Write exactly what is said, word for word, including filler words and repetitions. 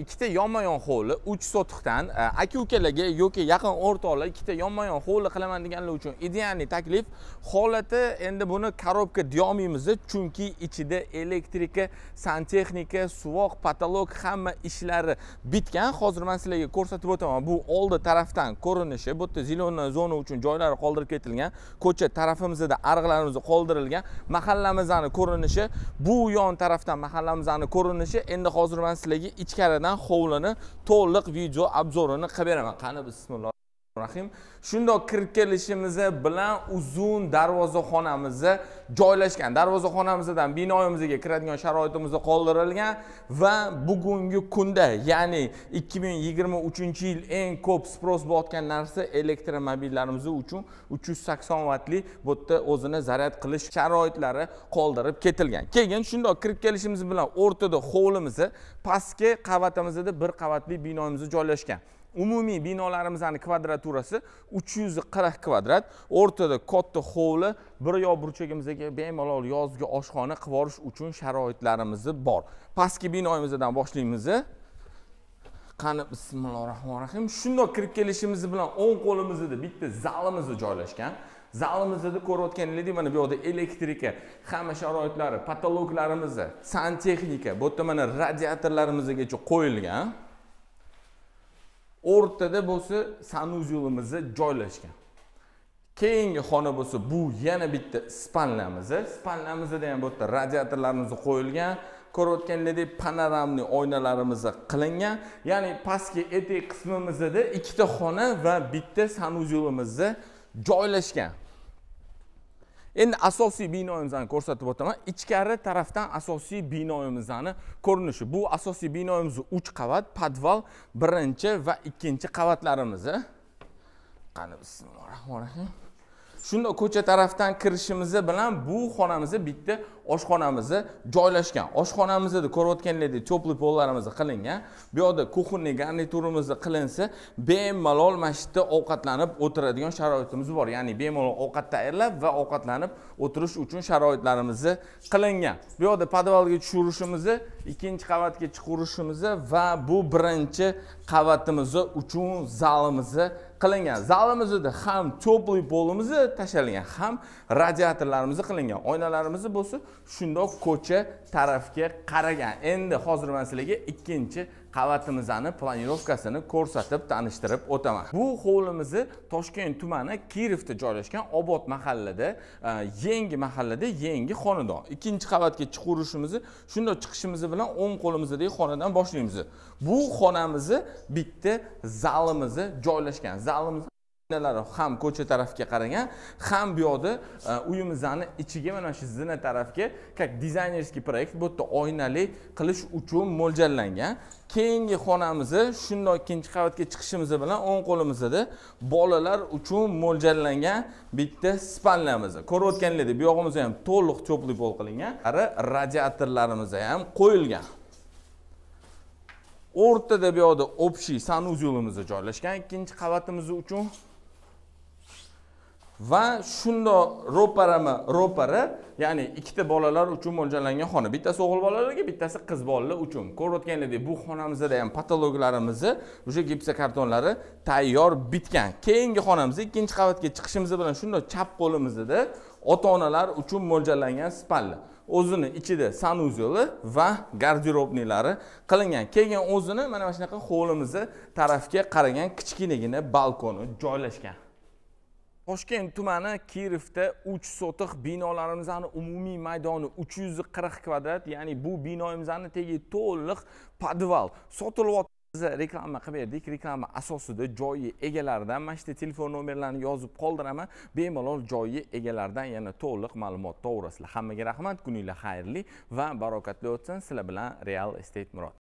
ikkita yonma-yon hovli uch sotixdan aka-ukalarga yoki yaqin o'rtoqlar ikkita yonma-yon hovli qilaman deganlar uchun ideal taklif. Holati endi buni korobka deyolmaymiz, chunki ichida elektrika, santexnika, suvoq, patolog hamma ishlari bitgan. Hozir men sizlarga ko'rsatib o'taman. Bu oldi tarafdan ko'rinishi, bu yerda zeleniy zona uchun joylari qoldirib ketilgan. Ko'cha tarafimizda ariqlarimiz qoldirilgan. Mahallamizning ko'rinishi, bu yon tarafdan mahallamizning ko'rinishi. Endi hozir men sizlarga ichkaridan hovlini to'liq video obzorini qilib beraman. Qani bismillah. Rahim. Shundoq kirib kelishimiz bilan uzun darvozaxonamiz joylashgan. Darvozaxonamizdan binoyimizga kiradigan sharoitimiz qoldirilgan va bugungi kunda, ya'ni ikki ming yigirma uchinchi yil eng ko'p spros bo'layotgan narsa elektromobillarimiz uchun uch yuz sakson vatli bu yerda o'zini zaryad qilish sharoitlari qoldirib ketilgan. Keyin shundoq kirib kelishimiz bilan o'rtada hovlimiz, pastki qavatimizda bir qavatli binoyimiz joylashgan. Umumiy binolarimizning kvadraturasi uch yuz qirq kvadrat. O'rtada katta hovli, bir yoq burchagimizga bemalol yozgi oshxona qilib olish uchun sharoitlarimiz bor. Pastki binoyimizdan boshlaymiz. Qani bismillahirrohmanirrohim. Shundoq kirib kelishimiz bilan o'ng qo'limizda bitta zalimiz joylashgan. Zalimizda ko'rayotganingizdek, mana bu yerda elektrika, hamma sharoitlari, patologlarimiz, santexnika, bu yerda mana radiatorlarimizgacha qo'yilgan. O'rtada bo'lsa sanuzyulimiz joylashgan. Keyingi xona bo'lsa bu yana bitta spalnamiz. Spalnamizda ham bu yerda radiatorlarimiz qo'yilgan. Ko'rayotganingizdek panoramli oynalarimiz qilingan. Ya'ni pastki etek qismimizda ikkita xona va bitta sanuzyulimiz joylashgan. Endi asosiy binoyimizni ko'rsatib o'taman. Ichkari tarafdan asosiy binoyimizning ko'rinishi. Bu asosiy binoyimiz uch qavat, podval birinchi va ikkinchi qavatlarimiz. Qani bismillahirrohmanirrohim. Shunda ko'cha tarafdan kirishimiz bilan bu xonamiz bitta oshxonamiz joylashgan. Oshxonamizda ko'rayotganingizdek topli pollarimiz qilingan. Bu yerda kuxonniy garniturimiz qilinsa, bemalol mashitda ovqatlanib o'tiradigan sharoitimiz bor. Ya'ni bemalol ovqat tayyorlab va ovqatlanib o'tirish uchun sharoitlarimiz qilingan. Bu yerda podvalga tushirishimiz, ikkinchi qavatga chiqarishimiz va bu birinchi qavatimiz uchun zalimiz qilingan. Zalimizda ham topli polimiz tashalgan, ham radiatorlarimiz qilingan. Oynalarimiz bo'lsa shundoq ko'cha tarafga qaragan. Endi hozir men sizlarga ikkinchi qavatimizning planirovkasini ko'rsatib tanishtirib o'taman. Bu hovlimiz Toshkent tumani Kirovda joylashgan Obod mahallada, yangi mahallada, yangi xonadon. Ikkinchi qavatga chiqarishimiz, shundoq chiqishimiz bilan o'ng qo'limizdagi xonadan boshlaymiz. Bu xonamiz bitta zalimiz joylashgan. Zalimiz ham ko'cha tarafga qaragan, ham bu yoqda uyimizning ichiga mana shu zina tarafga как dizaynerskiy proyekt bu yerda oynali qilish uchun mo'ljallangan. Keyingi xonamiz shundoq ikkinchi qavatga chiqishimiz bilan o'ng qo'limizda bolalar uchun mo'ljallangan bitta spalnamiz. Ko'rayotganingizdek, bu yog'imiz ham to'liq topli pol qilingan. Radiatorlarimiz ham qo'yilgan. O'rtada bu yoqda общий sanuzyulimiz joylashgan ikkinchi qavatimiz uchun. Va shundoq ro'parama ro'para, ya'ni ikkita bolalar uchun mo'ljallangan xona. Bittasi o'g'il bolalarga, bittasi qiz bolalar uchun. Ko'rayotganingizdek, bu xonamizda ham patologlarimiz, o'sha gipsa kartonlari tayyor bitgan. Keyingi xonamiz ikkinchi qavatga chiqishimiz bilan shundoq chap qo'limizda ota-onalar uchun mo'ljallangan spalni. O'zini ichida sanuzyuli va garderobnilari qilingan. Keyin o'zini mana shunaqa hovlimiz tarafga qaragan kichkinagina balkoni joylashgan. Toshkent tumani Kirovda uch sotix binolarimizning umumiy maydoni uch yuz qirq kvadrat, ya'ni bu binoyimizning tegi to'liq podval sotilyapti. Biz reklama qilib berdik. Reklama asosida joyi egalaridan mana shu telefon nomerlarini yozib qoldiraman. Bemalol joyi egalaridan yana to'liq ma'lumot to'g'risizlar. Hammaga rahmat, kuninglar xayrli va barokatli o'tsin. Sizlar bilan Real Estate Murod.